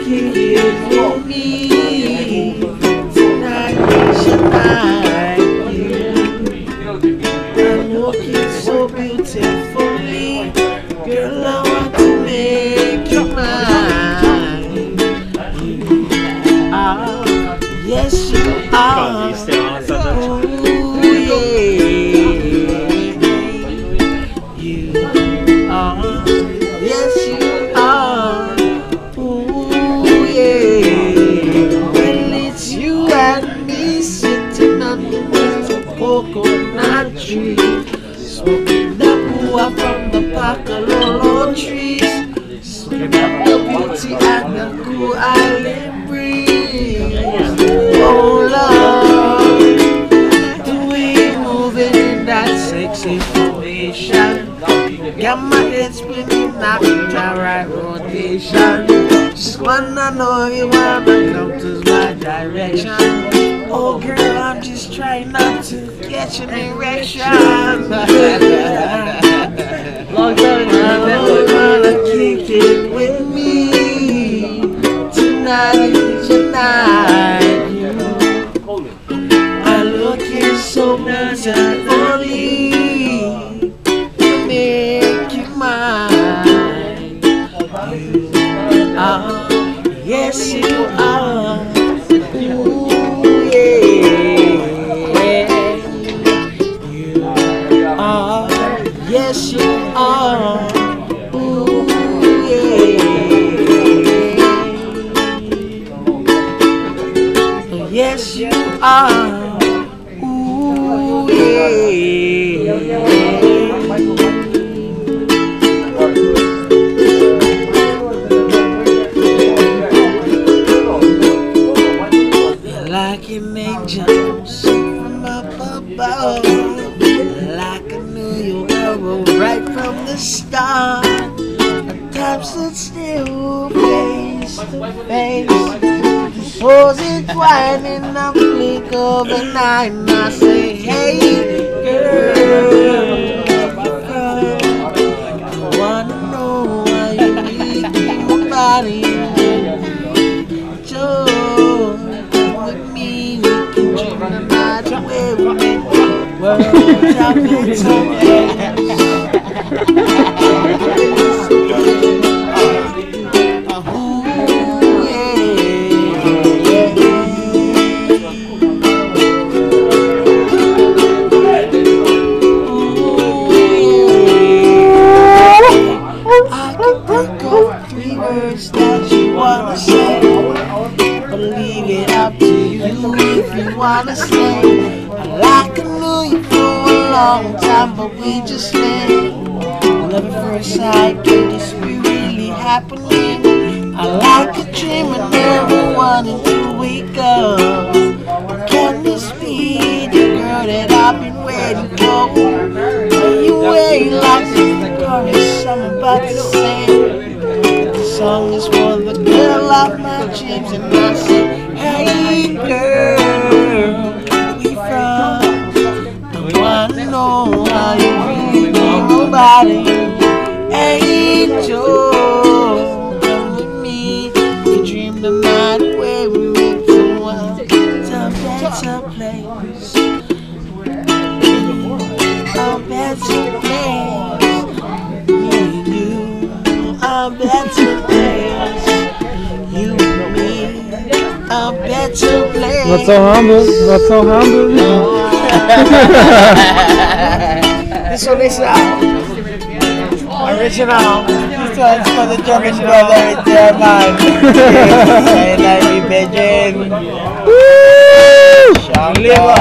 kick it with me. Tonight is your night. I'm looking so beautifully. Girl, I want to make you mine. Yes, you are. Ooh, yeah. You are. Yes, you are. Ooh, yeah. Well, it's you and me sitting underneath a coconut tree, smoking the hua from the Pacalolo trees, smoking up the beauty and the cool island breeze. Oh, Lord, the way you're moving in that sexy formation, got my head spinning, knocking down right rotation. Just wanna know if you wanna come to my direction. Oh girl, I'm just trying not to catch an erection. Long time wanna kick it with me. Tonight is your night. I'm looking so beautifully to make you mine. You are, yes you are. Ooh, yeah. You are, yes you are. Ooh, yeah. Yes you are. Ooh, yeah. Like an angel from up above, like I knew you were right from the start. At times stood still, face to face, was entwined in the blink of an eye, and I say, hey girl, I wanna know why you leave my body. Joe, with me, we can dream the night away. We make the world our better I can think of 3 words that you wanna say, but leave it up to you if you wanna stay. Like I knew you for a long time, but we just met. Love at first sight, can this be really happening? I like a dream and never wanting to wake up. Can this be the girl that I've been waiting for? You wait like the chorus I'm about to sing. The song is for the girl of my dreams, and I say, hey girl, we from? I wanna know how you really need nobody. Hey Joe, come with me, we dream the night away. We make the world a better place, a better place. Me and you, a better place. You and me, a better place. Not so humble, not so humble. This one is original. This one's for the German brother in German. Say like me, Beijing. Woo!